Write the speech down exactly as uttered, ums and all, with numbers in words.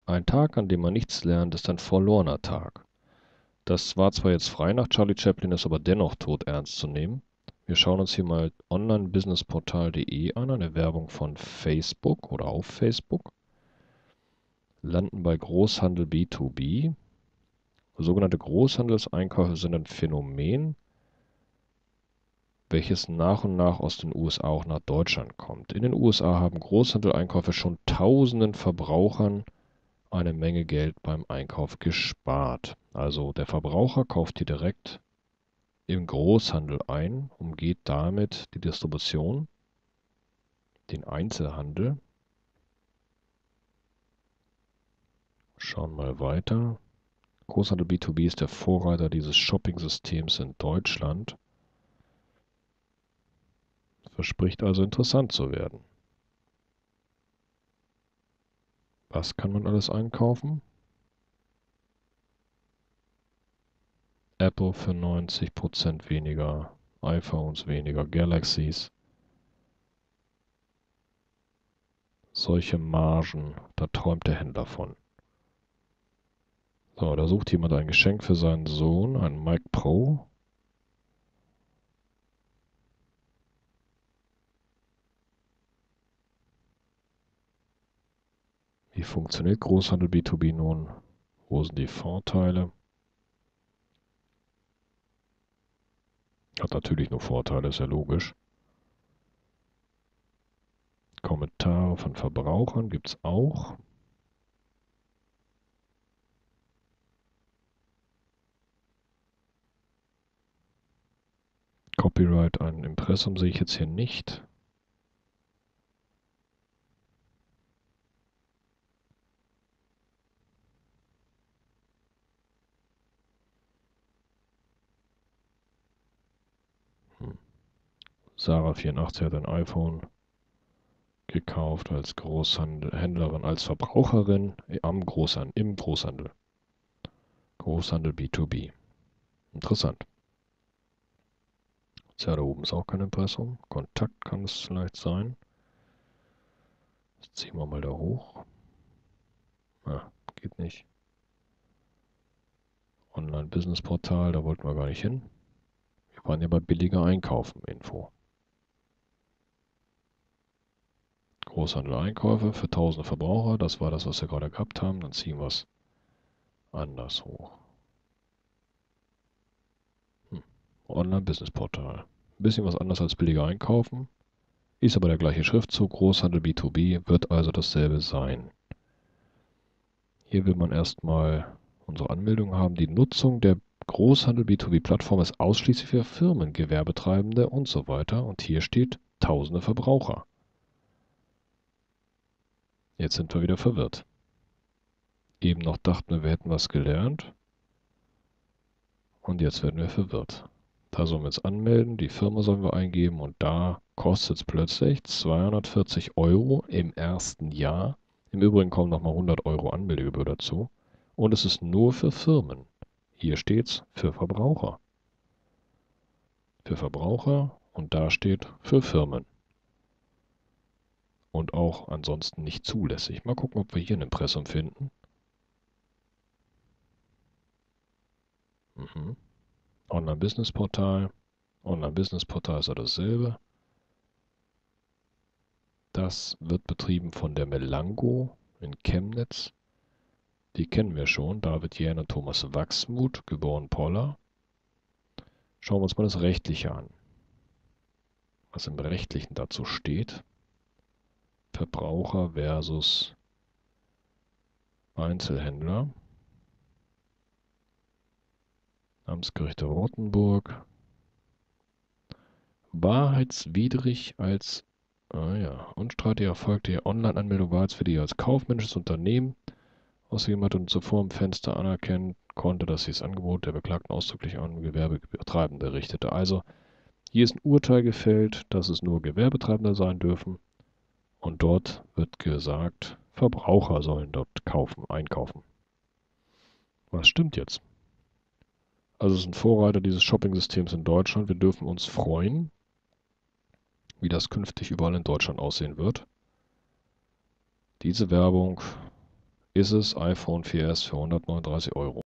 Ein Tag, an dem man nichts lernt, ist ein verlorener Tag. Das war zwar jetzt frei nach Charlie Chaplin, ist aber dennoch todernst zu nehmen. Wir schauen uns hier mal online business portal punkt de an, eine Werbung von Facebook oder auf Facebook. Landen bei Großhandel B zwei B. Sogenannte Großhandelseinkäufe sind ein Phänomen, welches nach und nach aus den U S A auch nach Deutschland kommt. In den U S A haben Großhandelseinkäufe schon tausenden Verbrauchern eine Menge Geld beim Einkauf gespart. Also der Verbraucher kauft hier direkt im Großhandel ein, umgeht damit die Distribution, den Einzelhandel. Schauen mal weiter. Großhandel B zwei B ist der Vorreiter dieses Shopping-Systems in Deutschland. Verspricht also interessant zu werden. Was kann man alles einkaufen? Apple für neunzig Prozent weniger, iPhones weniger, Galaxies. Solche Margen, da träumt der Händler von. So, da sucht jemand ein Geschenk für seinen Sohn, ein Mac Pro. Wie funktioniert Großhandel B zwei B nun? Wo sind die Vorteile? Hat natürlich nur Vorteile, ist ja logisch. Kommentare von Verbrauchern gibt es auch. Copyright, ein Impressum sehe ich jetzt hier nicht. Hm. Sarah vierundachtzig hat ein iPhone gekauft als Großhändlerin, als Verbraucherin am Großhandel, im Großhandel. Großhandel B zwei B. Interessant. Tja, da oben ist auch kein Impressum. Kontakt kann es vielleicht sein. Das ziehen wir mal da hoch. Ah, geht nicht. Online-Business-Portal, da wollten wir gar nicht hin. Wir waren ja bei billiger Einkaufen, Info. Großhandel-Einkäufe für tausende Verbraucher, das war das, was wir gerade gehabt haben. Dann ziehen wir es anders hoch. Hm. Online-Business-Portal. Ein bisschen was anders als billiger Einkaufen. Ist aber der gleiche Schriftzug. Großhandel B zwei B wird also dasselbe sein. Hier will man erstmal unsere Anmeldung haben. Die Nutzung der Großhandel B zwei B-Plattform ist ausschließlich für Firmen, Gewerbetreibende und so weiter. Und hier steht tausende Verbraucher. Jetzt sind wir wieder verwirrt. Eben noch dachten wir, wir hätten was gelernt. Und jetzt werden wir verwirrt. Da sollen wir uns anmelden, die Firma sollen wir eingeben und da kostet es plötzlich zweihundertvierzig Euro im ersten Jahr. Im Übrigen kommen nochmal hundert Euro Anmeldegebühr dazu. Und es ist nur für Firmen. Hier steht's für Verbraucher. Für Verbraucher und da steht für Firmen. Und auch ansonsten nicht zulässig. Mal gucken, ob wir hier ein Impressum finden. Mhm. Online-Business-Portal. Online-Business-Portal ist ja dasselbe. Das wird betrieben von der Melango in Chemnitz. Die kennen wir schon. David Jähn und Thomas Wachsmuth, geboren Poller. Schauen wir uns mal das Rechtliche an. Was im Rechtlichen dazu steht. Verbraucher versus Einzelhändler. Amtsgerichte Rottenburg. Wahrheitswidrig als, ah ja, unstreitig erfolgte die Online-Anmeldung wahrheitswidrig als kaufmännisches Unternehmen ausgegeben hat und zuvor im Fenster anerkennen konnte, dass sie das Angebot der Beklagten ausdrücklich an Gewerbetreibende richtete. Also hier ist ein Urteil gefällt, dass es nur Gewerbetreibende sein dürfen und dort wird gesagt, Verbraucher sollen dort kaufen, einkaufen. Was stimmt jetzt? Also es ist ein Vorreiter dieses Shopping-Systems in Deutschland. Wir dürfen uns freuen, wie das künftig überall in Deutschland aussehen wird. Diese Werbung ist es iPhone vier S für hundertneununddreißig Euro.